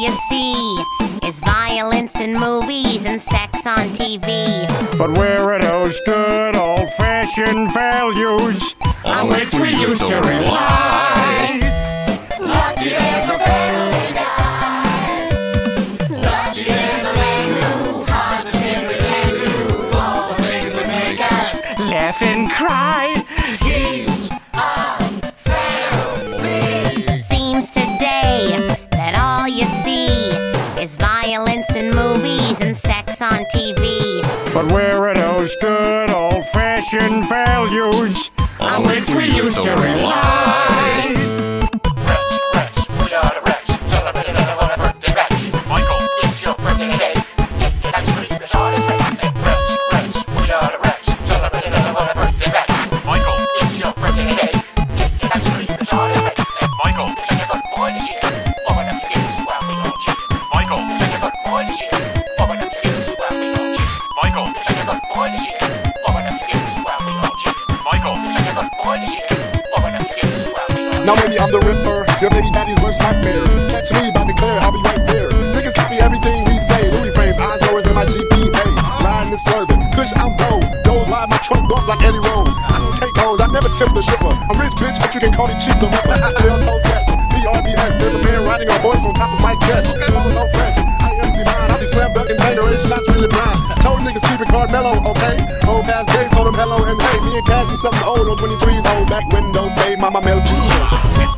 you see is violence in movies and sex on TV. But where are those good old-fashioned values on which we used to rely? Lucky there's a family guy. Lucky there's a man who positively can do all the things that make us laugh and cry. He's a family. Seems today that all you see is violence in movies and sex on TV. But where are those good old-fashioned values on which we used to rely? Wretch, we are the wretch. Celebrating another birthday batch. Michael, it's your birthday today. Get out, scream as hard as heck. Wretch, we are the wretch. Celebrating another birthday batch. Michael, it's your birthday today. Get out, scream as hard as heck. Michael, you're such a good boy this year. Open up your ears while we all cheer. Michael, you're such a good boy this year. Open up your ears while we all cheer. Michael, you're such a good boy this year. Open up your ears while we all cheer. Michael, you're such a good boy this year. Open up your ears while we all cheer. Now maybe I'm the Ripper, your baby daddy's worst nightmare. Catch me by the clear, I'll be right there. Niggas copy everything we say. Louis frames, eyes lower than my GPA. Riding and swerving, kush I'm gold. Goes live, my trunk up like Eddie Roll. I don't take hoes, I never tip the shipper. I'm rich bitch, but you can call me cheap the rapper. Chill, toes, yes, BRBS. There's a man riding a horse on top of my chest. Oh, no fresh, I am Z-Mine. I'll be slam dunking, tango, and shots really blind. Told niggas keep it Carmelo, okay? Old past Dave told him hello and hey. Me and Cassie something old on 23's old back window. Say mama melody.